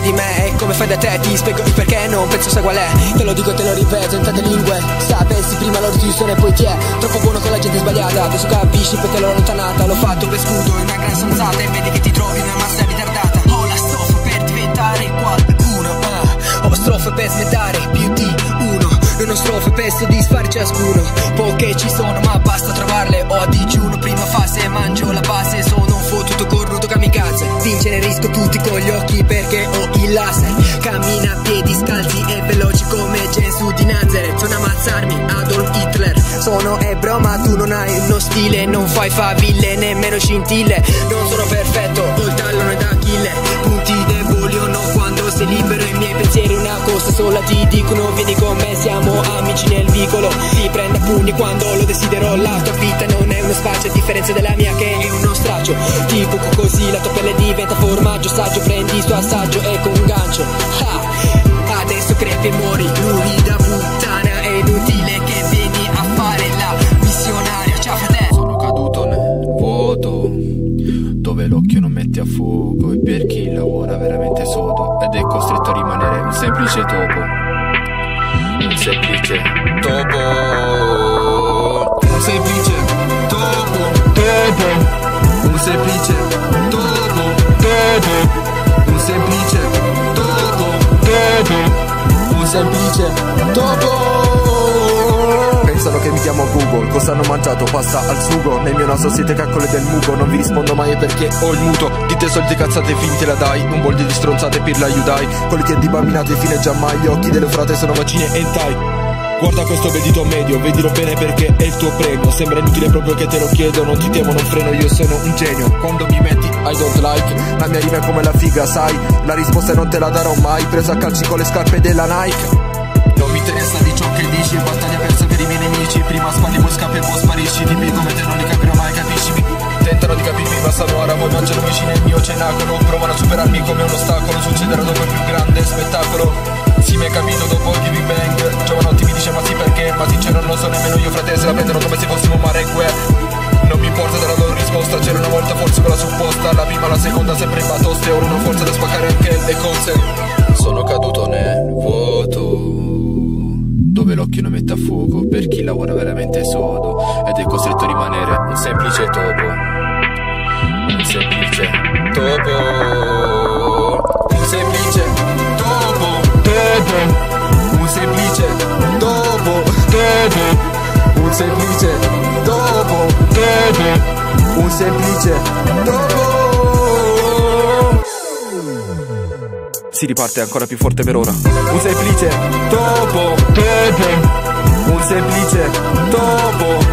di me e come fai da te, ti spiego il perché, non penso sai qual è. Te lo dico e te lo ripeto in tante lingue. Sapessi prima loro ti sono e poi ti è troppo buono con la gente sbagliata. Adesso capisci perché l'ho allontanata. L'ho fatto per scudo in una gran stanzata e vedi che ti trovi in una massa ritardata. Ho la strofa per diventare qualcuno, ho strofe per smettere più di uno. Non ho strofe per soddisfare ciascuno. Poche ci sono ma basta trovarle. Ho a digiuno, prima fase, mangio la base. Sono un fottuto cornuto kamikaze. Vincere risco tutti con gli occhi perché ho il laser. Cammina a piedi scalzi e veloci come Gesù di Nazareth. Sono ammazzarmi Adolf Hitler. Sono ebro ma tu non hai uno stile. Non fai faville nemmeno scintille. Non sono perfetto, ho il tallone d'Achille. Punti deboli o no quando sei libero. I miei pensieri una cosa sola ti dicono vieni con me, siamo amici nel vicolo. Ti prendo a pugni quando lo desidero. La tua vita non è uno spaccio a differenza della mia che è uno straccio. Ti cuoco così la tua pelle diventa formaggio. Saggio prendi sto assaggio e con un gancio adesso crepi e muori. Lui da puttana è inutile che vieni a fare la missionaria. Ciao fratello. Sono caduto nel vuoto dove l'occhio non mette a fuoco e per chi lavora veramente sodo ed è costretto a rimanere un semplice topo. Un semplice topo. Un semplice topo. Topo. Un semplice topo. Topo. Un semplice topo. Topo. Un semplice topo. Pensano che mi chiamo Google, cosa hanno mangiato passa al sugo. Nel mio naso siete caccole del muco. Non vi rispondo mai perché ho il muto. Dite soldi cazzate finti la dai. Un boldi di stronzate per la aiutai. Quelli che di bambinate fine già mai. Gli occhi delle frate sono vaccine hentai. Guarda questo bel dito medio, vedilo bene perché è il tuo premio. Sembra inutile proprio che te lo chiedo. Non ti temo, non freno, io sono un genio. Quando mi metti I don't like, la mia rima è come la figa, sai. La risposta non te la darò mai. Preso a calci con le scarpe della Nike. Non mi interessa di ciò che dici. Battaglia persa per i miei nemici. Prima spalli, poi scappi e poi sparisci. Tipi come te non li capirò mai, capisci? Tentano di capirmi, passano ora, poi mangiano vicino al mio cenacolo. Provano a superarmi come un ostacolo. Succederà dopo il più grande spettacolo. Sì, mi hai capito dopo il Big Bang. Giovanotti mi dice ma sì perché. Ma sincero non lo so nemmeno io, frate. Se la prendono come se fossimo mare e guerra. Non mi importa della loro risposta. C'era una volta forse con la supposta. La prima, la seconda sempre in batoste. Ora una forza da spaccare anche le cose. Sono caduto nel vuoto dove l'occhio non mette a fuoco per chi lavora veramente sodo ed è costretto a rimanere un semplice topo. Un semplice topo. Un semplice topo. Topo. Un semplice topo. Topo. Un semplice topo. Topo. Un semplice topo. Si riparte ancora più forte per ora. Un semplice topo. Topo. Un semplice Topo.